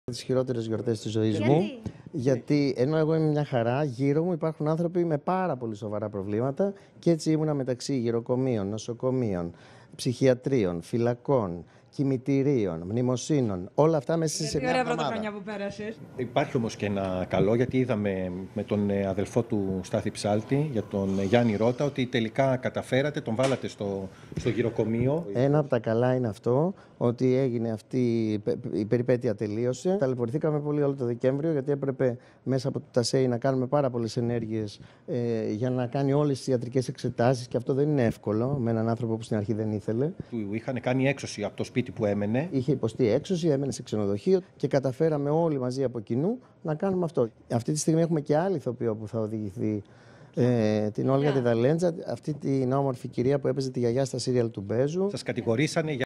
Τις χειρότερες γιορτές της ζωής μου. Γιατί ενώ εγώ είμαι μια χαρά, γύρω μου υπάρχουν άνθρωποι με πάρα πολύ σοβαρά προβλήματα και έτσι ήμουνα μεταξύ γυροκομείων, νοσοκομείων, ψυχιατρίων, φυλακών, κημητηρίων, μνημοσύνων. Όλα αυτά μέσα σε μια εβδομάδα. Ωραία πρωτοχρονιά που πέρασες. Υπάρχει όμως και ένα καλό, γιατί είδαμε με τον αδελφό του Στάθη Ψάλτη, για τον Γιάννη Ρώτα, ότι τελικά καταφέρατε, τον βάλατε στο γυροκομείο. Ένα από τα καλά είναι αυτό, ότι έγινε αυτή η περιπέτεια, τελείωσε. Ταλαιπωρηθήκαμε πολύ όλο το Δεκέμβριο, γιατί έπρεπε μέσα από το ΤΑΣΕΙ να κάνουμε πάρα πολλές ενέργειες για να κάνει όλες τις ιατρικές εξετάσεις, και αυτό δεν είναι εύκολο με έναν άνθρωπο που στην αρχή δεν ήθελε. Του είχαν κάνει έξωση από το σπίτι που έμενε. Είχε υποστεί έξωση, έμενε σε ξενοδοχείο και καταφέραμε όλοι μαζί από κοινού να κάνουμε αυτό. Αυτή τη στιγμή έχουμε και άλλη ηθοποιό που θα οδηγηθεί, την Όλγα τη Δαλέντζα, αυτή την όμορφη κυρία που έπαιζε τη γιαγιά στα σύριαλ του Μπέζου. Σας κατηγορήσανε